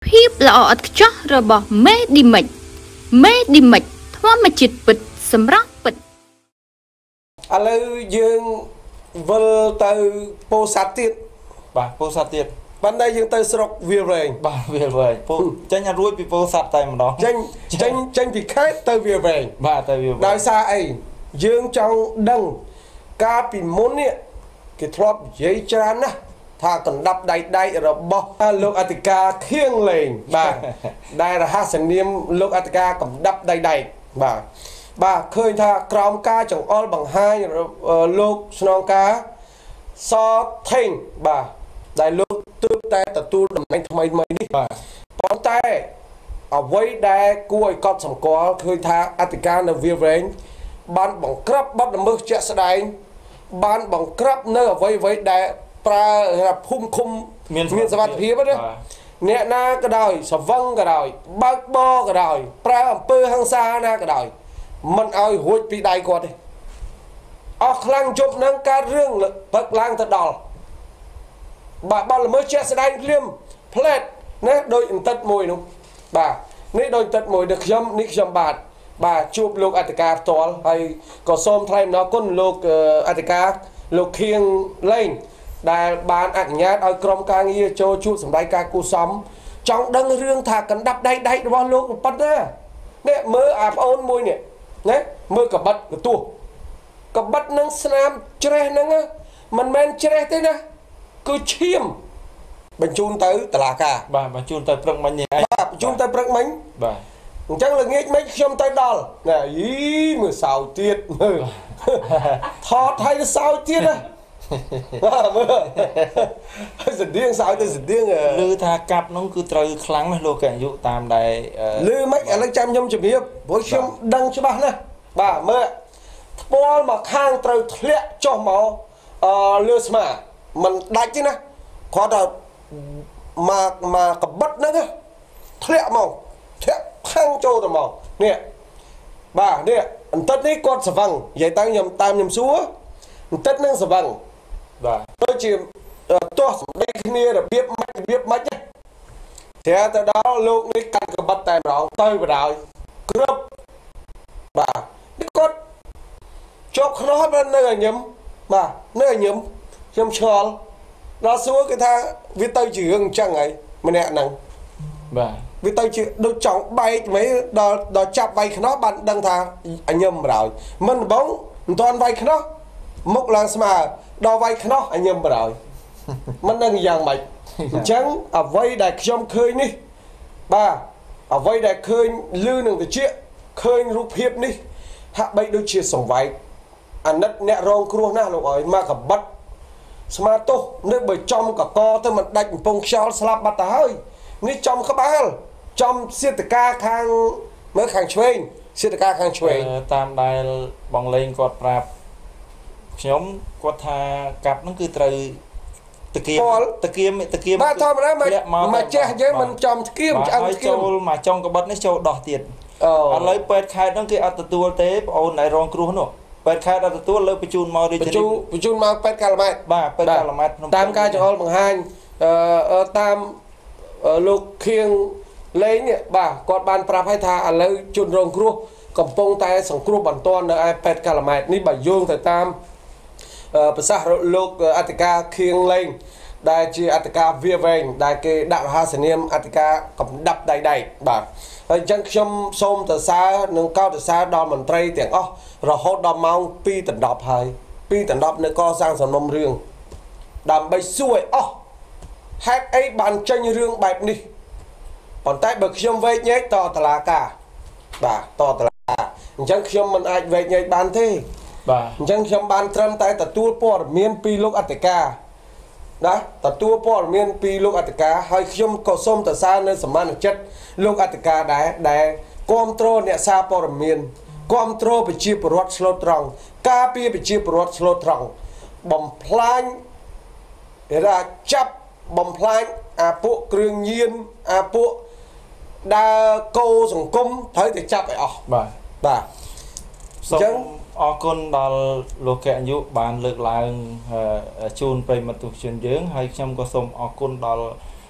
ភាពល្អឥតខ្ចោះរបស់មេឌីមិចធម្មជាតិពិតសម្រាប់ពិតឥឡូវយើងវិលទៅពោធិ៍សាត់ទៀតបាទពោធិ៍សាត់ទៀតបានតែយើងទៅស្រុកវាលវែងបាទវាលវែងពោចេញអត់រួចពីពោធិ៍សាត់តែម្ដងចេញពីខេត្តទៅវាលវែងបាទទៅវាលវែងដោយសារអីយើងចង់ដឹងកាលពីមុននេះគេធ្លាប់និយាយច្រើនណាស់ថាកណ្ដាប់ដៃរបស់លោកអធិការខៀងលេងបាទដែលរហស្សនាមលោកអធិការកណ្ដាប់ដៃបាទឃើញថាក្រោមការចង្អុលបង្ហាញលោកស្នងការសថេងបាទដែលលោកទើបតែទទួលតំណែងថ្មីនេះបាទប៉ុន្តែអ្វីដែលគួរឲ្យកត់សម្គាល់ឃើញថាអធិការនៅវាលវែងបានបង្ក្រាបបទល្មើសជាក់ស្ដែងបានបង្ក្រាបនៅអ្វីដែលប្រើភូមិឃុំមានសវត្ថិភាពណាអ្នកណាក៏ដោយសវឹងក៏ដោយបើកបរក៏ដោយប្រើអំពើហិង្សាណាក៏ដោយមិនឲ្យរួចពីដៃគាត់ទេអស់ខ្លាំងជប់នឹងកើតរឿងបឹកឡើងទៅដល់បាទបទល្មើសជាក់ស្ដែងភ្លាមផ្លែតណាដោយអន្តិតមួយនោះបាទនេះដោយអន្តិតមួយនេះខ្ញុំបាទជួបលោកអធិការផ្ទាល់ហើយក៏សូមថ្លែងអំណរគុណលោកអធិការលោកខៀងលេងដែលបានអនុញ្ញាតឲ្យក្រុមការងារចូលជួបសម្ដែងការគូសំចង់ដឹងរឿងថាកណ្ដាប់ដៃរបស់លោកប៉ុណ្ណានេះមើលអាប្អូនមួយនេះណាមើលកបិតកទោះកបិតនឹងស្នាមច្រេះហ្នឹងមិនមែនច្រេះទេណាគឺឈាមបញ្ជូនទៅតុលាការបាទបញ្ជូនទៅព្រឹកមិញនេះឯងបាទបញ្ជូនទៅព្រឹកមិញបាទអញ្ចឹងល្ងាចមិញខ្ញុំទៅដល់ណាយីមើលសោទៀតមើលថតឲ្យសោទៀតណាបាទមើលស្តៀងសោទៅស្តៀងឮថាកាប់នោះគឺត្រូវខ្លាំងណាស់លោកកញ្ញាយុតាមដែលឮមិនឥឡូវចាំខ្ញុំជំរាបព្រោះខ្ញុំដឹងច្បាស់ណាស់បាទមើលថ្ពាល់មកខាងត្រូវធ្លាក់ចុះមកលើស្មាមិនដាច់ទេណាគាត់ថាមកកបិតហ្នឹងធ្លាក់មកធ្លាក់ផាំងចូលទៅមកនេះបាទនេះអន្តិតនេះគាត់ស្វឹងនិយាយទៅខ្ញុំសួរអន្តិតនឹងស្វឹងបាទដូចជាទាស់សម្ដីគ្នារបៀបម៉េចតែទៅដល់លោកនេះកាន់កបិតតែម្ដងទៅបដ ாய் គ្រប់បាទនេះគាត់ជាប់ខ្នោះនៅឲ្យញឹមបាទនៅឲ្យញឹមខ្ញុំឆ្ងល់ដល់សួរគេថាវាទៅជារឿងអញ្ចឹងហើយម្នាក់ហ្នឹងបាទវាទៅជាដូចចង់បែកហ្មងដល់ចាប់វាយខ្នោះបានដឹងថាអញញឹមបដ ாய் មិនដំបងមិនទាន់វាយខ្នោះមុខឡើងស្មើដល់វាយខ្នោះអញញឹមបដ ாய் មិនដឹងយ៉ាងម៉េចអញ្ចឹងអ្វីដែលខ្ញុំឃើញនេះបាទអ្វីដែលឃើញលឺនឹងតិចឃើញរូបភាពនេះហាក់បីដូចជាសង្វែកអាណិតអ្នករងគ្រោះណាស់លោកអើយមកកបិតស្មាទោសនៅបើចំកកទៅមិនដាច់កំពង់ខ្យល់ស្លាប់បាត់ទៅហើយនេះចំក្បាលចំសេតកាខាងមើលខាងឆ្វេងសេតកាខាងឆ្វេងតាមដែលបងលេងគាត់ប្រាប់ខ្ញុំគាត់ថាកាប់ហ្នឹងគឺត្រូវតគៀមបាទធម្មតាមកចេះយើងមិនចំតគៀមឆ្អឹងតគៀមចូលមកចុងកបិតនេះចូលដោះទៀតឥឡូវពេទ្យខេត្តហ្នឹងគេអត់ទទួលទេបងអូនដែលរងគ្រោះនោះពេទ្យខេត្តអត់ទទួលលើបញ្ជូនមករាជធានីបញ្ជូនមកពេទ្យកាល់ម៉ែតបាទពេទ្យកាល់ម៉ែតតាមការចង្អុលបង្ហាញតាមលោកខៀងលេងនេះបាទគាត់បានប្រាប់ឲ្យថាឥឡូវជនរងគ្រោះកំពុងតែសង្គ្រោះបន្ទាន់នៅឯពេទ្យកាល់ម៉ែតនេះបើយោងទៅតាមប្រសាសន៍លោកអធិការខៀងលេងដែលជាអធិការវាវែងដែលគេដាក់រហស្សនាមអធិការកំដាប់ដៃបាទហើយអញ្ចឹងខ្ញុំសូមសរសើរនិងកោតសរសើរដល់មន្ត្រីទាំងអស់រហូតដល់ម៉ោង 2 ដណ្ដប់ហើយ2 ដណ្ដប់នៅកសាងសំណុំរឿងដើម្បីសួរឲ្យអស់ហេតុអីបានចេញរឿងបែបនេះប៉ុន្តែបើខ្ញុំវែកញែកតតុលាការបាទតតុលាការអញ្ចឹងខ្ញុំមិនអាចវែកញែកបានទេបាទអញ្ចឹងខ្ញុំបានត្រឹមតែទទួលព័ត៌មានពីលោកអធិការណាទទួលព័ត៌មានពីលោកអធិការហើយខ្ញុំក៏សូមសរសើរនៅសមានចិត្តលោកអធិការដែលគ្រប់គ្រងអ្នកសារព័ត៌មានគ្រប់គ្រងប្រជាពលរដ្ឋឆ្លូតត្រង់ការពារប្រជាពលរដ្ឋឆ្លូតត្រង់បំផ្លាញចាប់បំផ្លាញអាពួកគ្រឿងញៀនអាពួកដើរកោសង្គមត្រូវតែចាប់ឲ្យអស់បាទអញ្ចឹងអរគុណដល់លោកកញ្ញាយុបានលើកឡើងជូនប្រិយមិត្តទស្សនិកជនយើងហើយខ្ញុំក៏សូមអរគុណដល់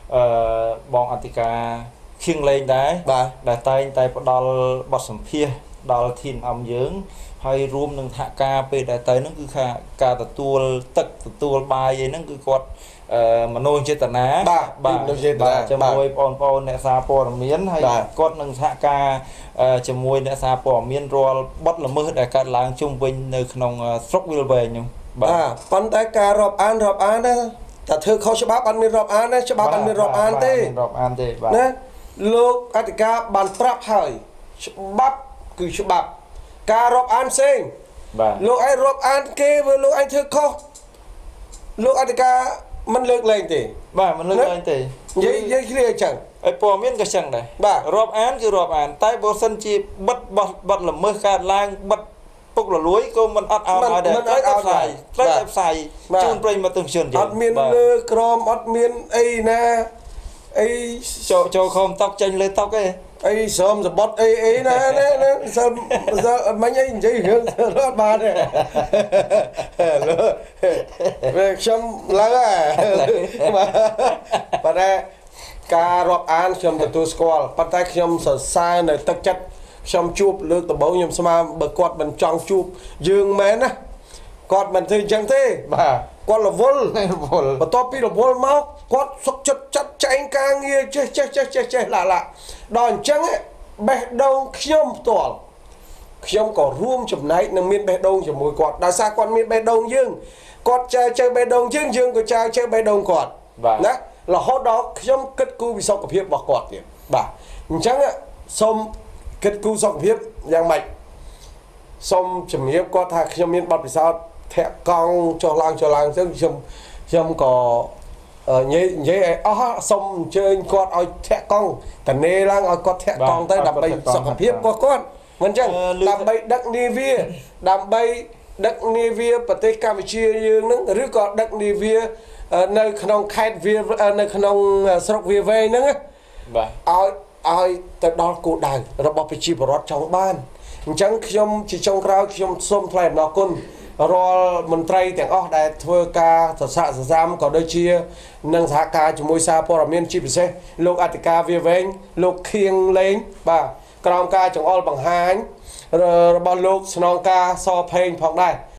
បងអធិការខៀងលេងដែរដែលតែងតែផ្ដល់បទសម្ភាសន៍ដល់ធានអំយើងហើយរួមនឹងសហការពេលដែលទៅហ្នឹងគឺថាការទទួលទឹកទទួលបាយអីហ្នឹងគឺគាត់មនោចេតនាបាទជាមួយបងប្អូនអ្នកសារព័ត៌មានហើយគាត់នឹងសហការជាមួយអ្នកសារព័ត៌មានរាល់បទល្មើសដែលកើតឡើងជុំវិញនៅក្នុងស្រុកវិលវែងនោះបាទប៉ុន្តែការរាប់អានណាតែធ្វើខុសច្បាប់អត់មានរាប់អានទេច្បាប់អត់មានរាប់អានទេបាទណាលោកអធិការបានប្រាប់ហើយច្បាប់គឺច្បាប់ការរាប់អានផ្សេងបាទលោកឯងរាប់អានគេព្រោះលោកឯងធ្វើខុសលោកអធិការមិនលើកលែងទេបាទមិនលើកលែងទេនិយាយគ្នាអញ្ចឹងហើយព័ត៌មានក៏ចឹងដែរបាទរាប់អានគឺរាប់អានតែបើសិនជាបិទបត់ល្មើសកើតឡើងបិទពុករលួយក៏មិនអត់ឲ្យដែរត្រូវតែផ្សាយជូនប្រិយមិត្តទស្សនិកជនអត់មានលើក្រមអត់មានអីណាអីចូលខំតុកចេញលើតុកទេអីស្រមសបត់អីណាសិលមិញអីនិយាយរឿងរត់បានទេលើខ្ញុំឡើងប៉ុន្តែការរាប់អានខ្ញុំទទួលស្គាល់ប៉ុន្តែខ្ញុំសរសើរនៅទឹកចិត្តខ្ញុំជួបលើកដំបូងខ្ញុំស្មានបើគាត់មិនចង់ជួបយើងមែនណាគាត់មិនធ្វើអញ្ចឹងទេបាទគាត់រវល់បន្ទាប់ពីរវល់មកគាត់សុខចិត្តចាត់ចែងការងារចេះឡាដល់អញ្ចឹងបេះដូងខ្ញុំផ្ទាល់ខ្ញុំក៏រួមចំណែកនឹងមានបេះដូងជាមួយគាត់ដោយសារគាត់មានបេះដូងយើងគាត់ចែបេះដូងយើងក៏ចែបេះដូងគាត់ណារហូតដល់ខ្ញុំគិតគូរពីសុខភាពរបស់គាត់ទៀតបាទអញ្ចឹងសូមគិតគូរសុខភាពយ៉ាងម៉េចសូមជំរាបគាត់ថាខ្ញុំមានបទពិសោធន៍ធាក់កង់ចុះឡើងអញ្ចឹងខ្ញុំក៏និយាយឲ្យអស់សូមអញ្ជើញគាត់ឲ្យធាក់កង់តនេឡើងឲ្យគាត់ធាក់កង់ទៅដើម្បីសុខភាពរបស់គាត់មិនអញ្ចឹងដើម្បីដឹកនាវាប្រទេសកម្ពុជាយើងនឹងឬក៏ដឹកនាវានៅក្នុងខេត្តវានៅក្នុងស្រុកវាវែងហ្នឹងបាទឲ្យទៅដល់គោលដៅរបស់ប្រជាពលរដ្ឋចង់បានអញ្ចឹងខ្ញុំជាចុងក្រោយខ្ញុំសូមថ្លែងអំណរគុណរាល់មន្ត្រីទាំងអស់ដែលធ្វើការសរស័ក្តិសរសាមក៏ដូចជានឹងសហការជាមួយសារព័ត៌មានជាពិសេសលោកអធិការវាវែងលោកខៀងលេងបាទក្រោមការចង្អុលបង្ហាញរបស់លោកស្នងការសផេងផងដែរ